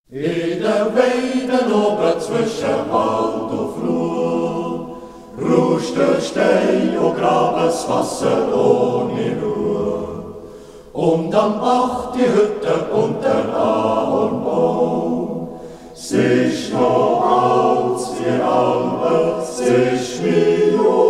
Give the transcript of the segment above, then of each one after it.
In der Weiden oben zwischen Wald und Flur rauscht der Stein und grabes Wasser ohne Ruhe. Und am Bach die Hütte und der Ahornbaum. Es ist noch alt wie Albe, es ist wie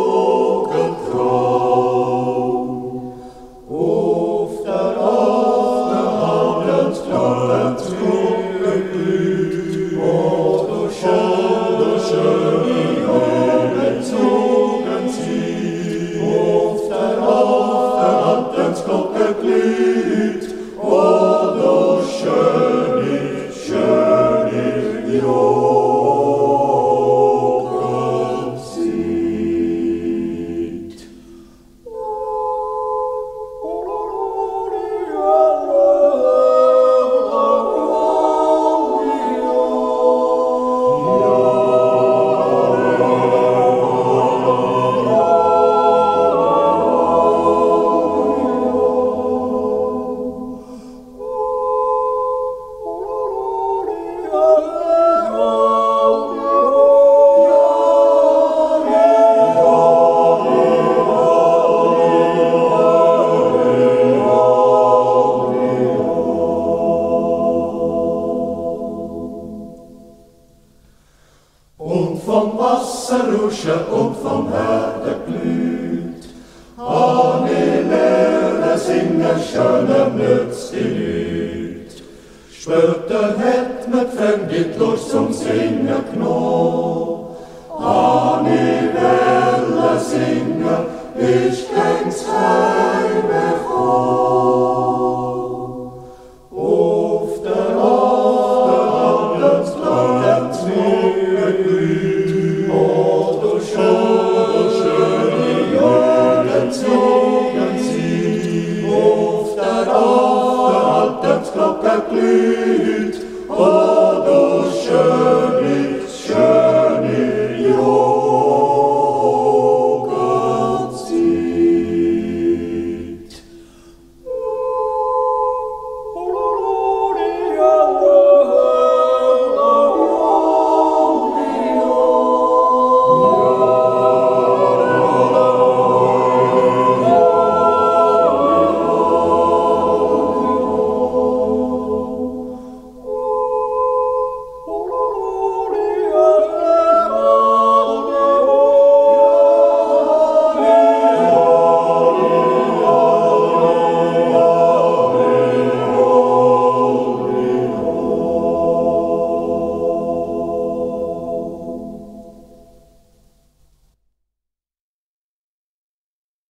Jugendtraum. Auf der Abend klappt Glück, oh du schöne Jungen zogen sie. Auf der Abendsglocke glüht, oh du schöne Jugendzeit. Und vom Wasser rauschen und vom Herde glüht, Anne Lehre singen schöne Mütz die Lüt. Später hat man gefängt Lust zum Singen genommen, Anne Welle singen, ich kenn's heimgekommen. Auf der Abendsglocke glüht, oh du schöne Jungen zogen sie. Auf der Abendsglocke glüht, oh du schöne